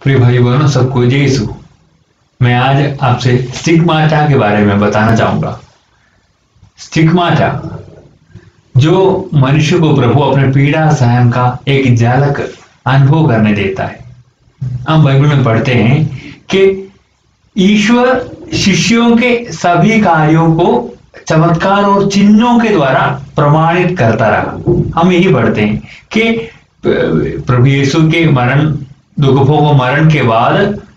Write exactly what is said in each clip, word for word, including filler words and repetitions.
प्रिय भाई बहनों, सबको जय यीशु। मैं आज आपसे स्टिग्माटा के बारे में बताना चाहूंगा। स्टिग्माटा जो मनुष्य को प्रभु अपने पीड़ा सहन का एक झलक अनुभव करने देता है। हम बाइबल में पढ़ते हैं कि ईश्वर शिष्यों के सभी कार्यों को चमत्कार और चिन्हों के द्वारा प्रमाणित करता रहा। हम यही पढ़ते हैं कि प्रभु यीशु के मरण दुख भोग मरण के बाद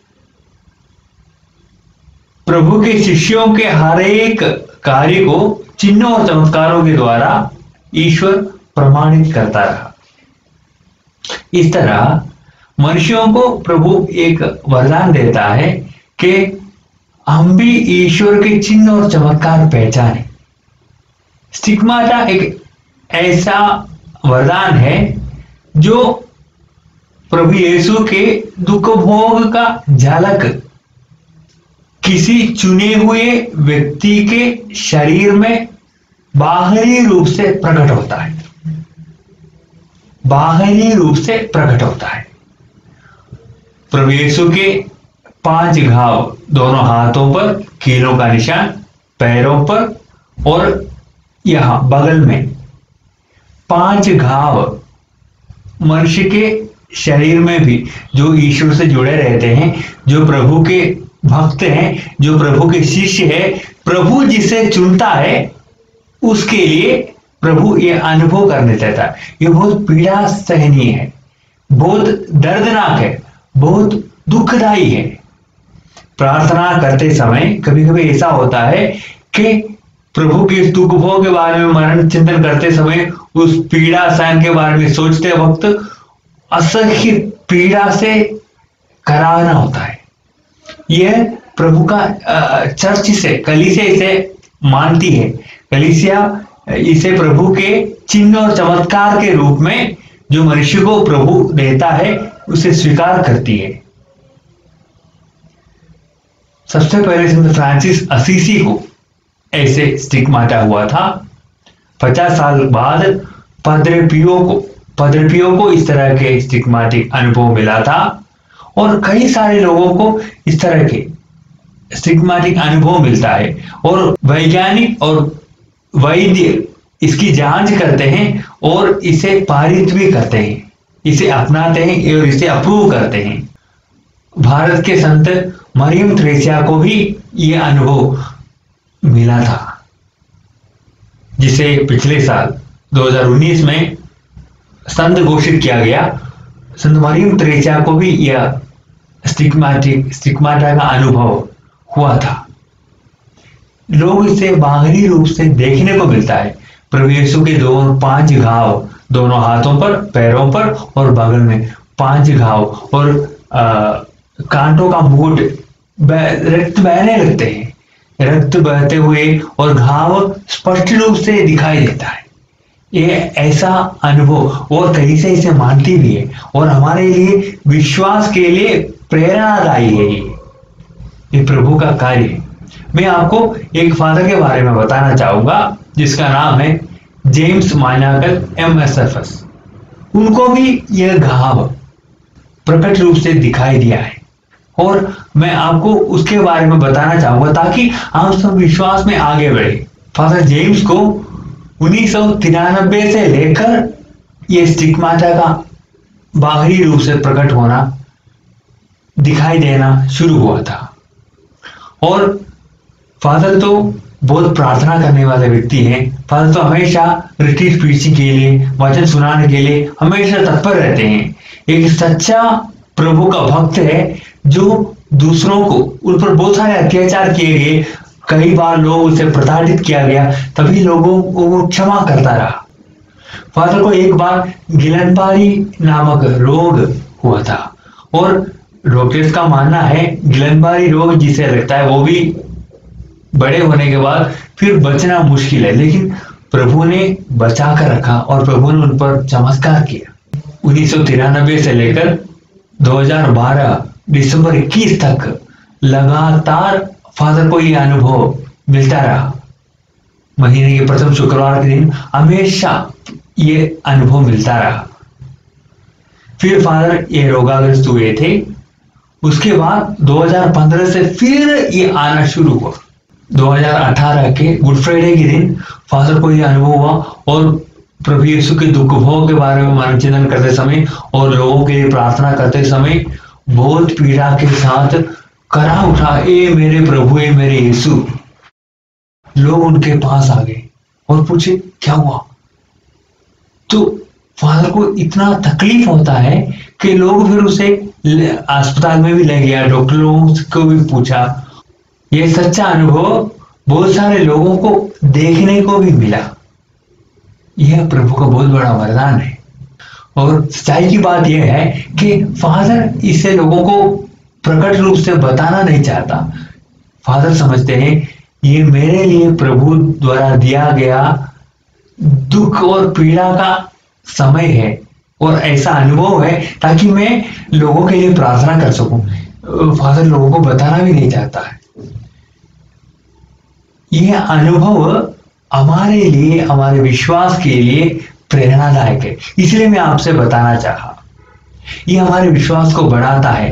प्रभु के शिष्यों के हर एक कार्य को चिन्हों और चमत्कारों के द्वारा ईश्वर प्रमाणित करता रहा। इस तरह मनुष्यों को प्रभु एक वरदान देता है कि हम भी ईश्वर के चिन्ह और चमत्कार पहचाने। स्टिग्माटा एक ऐसा वरदान है जो प्रभु यीशु के दुख भोग का झलक किसी चुने हुए व्यक्ति के शरीर में बाहरी रूप से प्रकट होता है बाहरी रूप से प्रकट होता है। प्रभु यीशु के पांच घाव, दोनों हाथों पर कीलों का निशान, पैरों पर और यहां बगल में पांच घाव मनुष्य के शरीर में भी जो ईश्वर से जुड़े रहते हैं, जो प्रभु के भक्त हैं, जो प्रभु के शिष्य है, प्रभु जिसे चुनता है उसके लिए प्रभु ये अनुभव करने देता है। ये बहुत पीड़ा सहनीय है, बहुत दर्दनाक है, बहुत दुखदायी है। प्रार्थना करते समय कभी कभी ऐसा होता है कि प्रभु के इस दुख भोग के बारे में, मरण चिंतन करते समय, उस पीड़ा सहन के बारे में सोचते वक्त असह्य पीड़ा से कराहना होता है। यह प्रभु का चर्च से कलीसिया इसे मानती है। कलीसिया इसे प्रभु के चिन्ह और चमत्कार के रूप में जो मनुष्य को प्रभु देता है उसे स्वीकार करती है। सबसे पहले संत फ्रांसिस असीसी को ऐसे स्टिग्माटा हुआ था। पचास साल बाद पादरे पियो को पादरे पियो को इस तरह के स्टिग्माटिक अनुभव मिला था और कई सारे लोगों को इस तरह के स्टिग्माटिक अनुभव मिलता है और वैज्ञानिक और वैद्य इसकी जांच करते हैं और इसे पारित भी करते हैं, इसे अपनाते हैं और इसे अप्रूव करते हैं। भारत के संत मरियम थ्रेसिया को भी यह अनुभव मिला था, जिसे पिछले साल दो हज़ार उन्नीस में संत घोषित किया गया। संत मरियम थ्रेसिया को भी यह स्टिग्माटिक स्टिग्माटा का अनुभव हुआ था। लोग इसे बाहरी रूप से देखने को मिलता है। प्रभु यीशु के दो पांच घाव, दोनों हाथों पर, पैरों पर और बगल में पांच घाव और आ, कांटों का मुकुट, रक्त बहने लगते हैं, रक्त बहते हुए और घाव स्पष्ट रूप से दिखाई देता है। ये ऐसा अनुभव और कहीं से इसे मानती भी है और हमारे लिए विश्वास के लिए प्रेरणादायी है। ये ये प्रभु का कार्य है। मैं आपको एक फादर के बारे में बताना चाहूंगा जिसका नाम है जेम्स माइनाकल एम एस एफ एस। उनको भी यह घाव प्रकट रूप से दिखाई दिया है और मैं आपको उसके बारे में बताना चाहूंगा ताकि हम सब विश्वास में आगे बढ़े। फादर जेम्स को उन्नीस सौ तिरानबे से लेकर यह स्टिग्माटा का बाहरी रूप से प्रकट होना, दिखाई देना शुरू हुआ था और फादर तो बहुत प्रार्थना करने वाले व्यक्ति हैं। फादर तो हमेशा रिट्रीट प्रीचिंग के लिए, वचन सुनाने के लिए हमेशा तत्पर रहते हैं। एक सच्चा प्रभु का भक्त है जो दूसरों को, उन पर बहुत सारे अत्याचार किए गए, कई बार लोग उसे प्रताड़ित किया गया, तभी लोगों को क्षमा करता रहा। फादर को एक बार गिलनबारी नामक रोग हुआ था और डॉक्टर्स का मानना है गिलनबारी रोग जिसे लगता है वो भी बड़े होने के बाद फिर बचना मुश्किल है, लेकिन प्रभु ने बचा कर रखा और प्रभु ने उन पर चमत्कार किया। उन्नीस सौ तिरानबे से लेकर दो हज़ार बारह दिसंबर इक्कीस तक लगातार फादर को यह अनुभव मिलता रहा। महीने के प्रथम शुक्रवार के दिन हमेशा ये अनुभव मिलता रहा। फिर फादर ये रोगाग्रस्त हुए थे उसके बाद दो हज़ार पंद्रह से फिर ये आना शुरू हुआ। दो हज़ार अठारह के गुड फ्राइडे के दिन फादर को ये अनुभव हुआ और प्रभु यीशु के दुख भोग के बारे में मन चिंतन करते समय और लोगों के लिए प्रार्थना करते समय बहुत पीड़ा के साथ करा उठा, ए मेरे प्रभु, ए मेरे यीशु। लोग उनके पास आ गए और पूछे क्या हुआ। तो फादर को इतना तकलीफ होता है कि लोग फिर उसे अस्पताल में भी ले गया, डॉक्टरों को भी पूछा। यह सच्चा अनुभव बहुत सारे लोगों को देखने को भी मिला। यह प्रभु का बहुत बड़ा वरदान है। और सच्चाई की बात यह है कि फादर इसे लोगों को प्रकट रूप से बताना नहीं चाहता। फादर समझते हैं ये मेरे लिए प्रभु द्वारा दिया गया दुख और पीड़ा का समय है और ऐसा अनुभव है ताकि मैं लोगों के लिए प्रार्थना कर सकूं। फादर लोगों को बताना भी नहीं चाहता है। यह अनुभव हमारे लिए, हमारे विश्वास के लिए प्रेरणादायक है, इसलिए मैं आपसे बताना चाहा। यह हमारे विश्वास को बढ़ाता है।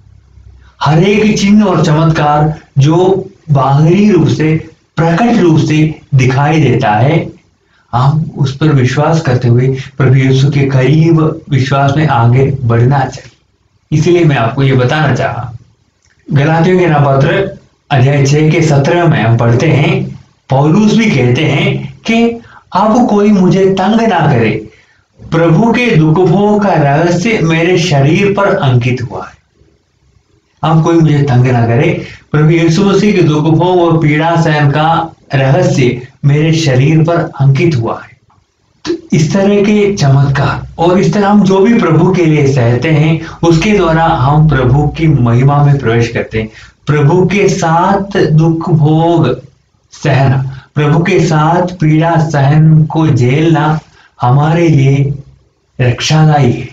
हर एक चिन्ह और चमत्कार जो बाहरी रूप से, प्रकट रूप से दिखाई देता है, हम उस पर विश्वास करते हुए प्रभु यीशु के करीब विश्वास में आगे बढ़ना चाहिए। इसलिए मैं आपको ये बताना चाहा। गलातियों के पत्र अध्याय छह के सत्रह में हम पढ़ते हैं, पौलुस भी कहते हैं कि अब कोई मुझे तंग ना करे, प्रभु के दुख भोग का रहस्य मेरे शरीर पर अंकित हुआ है। अब कोई मुझे तंग ना करे, प्रभु यीशु मसीह के दुख भोग और पीड़ा सहन का रहस्य मेरे शरीर पर अंकित हुआ है। तो इस तरह के चमत्कार और इस तरह हम जो भी प्रभु के लिए सहते हैं, उसके द्वारा हम प्रभु की महिमा में प्रवेश करते हैं। प्रभु के साथ दुख भोग सहना, प्रभु के साथ पीड़ा सहन को झेलना हमारे लिए रक्षादायी है।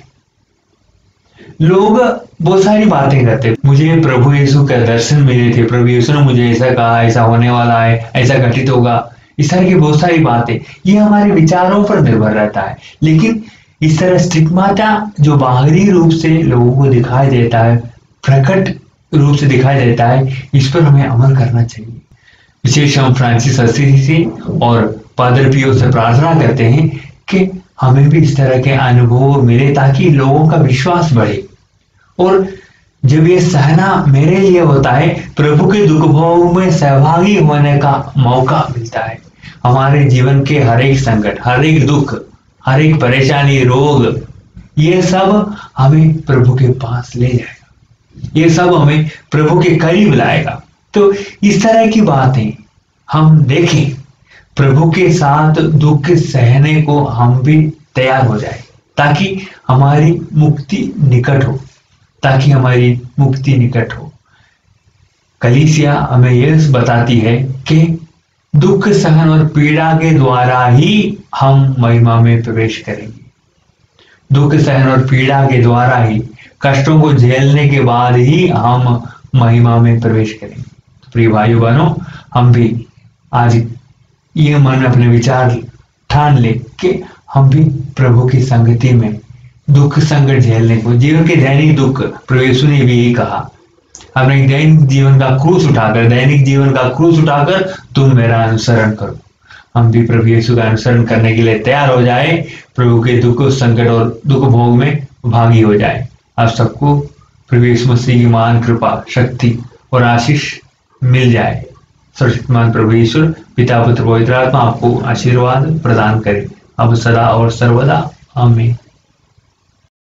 लोग बहुत सारी बातें करते, मुझे प्रभु यीशु का दर्शन मिले थे, प्रभु यीशु ने मुझे ऐसा कहा, ऐसा होने वाला है, ऐसा घटित होगा, इस तरह की बहुत सारी बातें। ये हमारे विचारों पर निर्भर रहता है। लेकिन इस तरह स्टिग्माटा जो बाहरी रूप से लोगों को दिखाई देता है, प्रकट रूप से दिखाई देता है, इस पर हमें अमल करना चाहिए। विशेष हम फ्रांसिस असीसी से और पादर पियो से प्रार्थना करते हैं कि हमें भी इस तरह के अनुभव मिले ताकि लोगों का विश्वास बढ़े। और जब ये सहना मेरे लिए होता है, प्रभु के दुख भोग में सहभागी होने का मौका मिलता है। हमारे जीवन के हर एक संकट, हर एक दुख, हर एक परेशानी, रोग, ये सब हमें प्रभु के पास ले जाएगा, ये सब हमें प्रभु के करीब लाएगा। तो इस तरह की बातें हम देखें, प्रभु के साथ दुख सहने को हम भी तैयार हो जाए ताकि हमारी मुक्ति निकट हो, ताकि हमारी मुक्ति निकट हो। कलीसिया हमें यह बताती है कि दुख सहन और पीड़ा के द्वारा ही हम महिमा में प्रवेश करेंगे। दुख सहन और पीड़ा के द्वारा ही, कष्टों को झेलने के बाद ही हम महिमा में प्रवेश करेंगे। तो प्रिय भाइयों बहनों, हम भी आज ये मन अपने विचार ठान ले कि हम भी प्रभु की संगति में दुख संकट झेलने को, जीवन के दैनिक दुख, प्रभु यीशु ने भी यही कहा, अपने दैनिक जीवन का क्रूस उठाकर, दैनिक जीवन का क्रूस उठाकर तुम मेरा अनुसरण करो। हम भी प्रभु यीशु का अनुसरण करने के लिए तैयार हो जाए, प्रभु के दुख संकट और दुख भोग में भागी हो जाए। आप सबको प्रभु यीशु मसीह की महान कृपा, शक्ति और आशीष मिल जाए। सर्वशक्तिमान प्रभु ईश्वर पिता पुत्र पवित्र आत्मा आपको आशीर्वाद प्रदान करे अब सदा और सर्वदा। आमीन।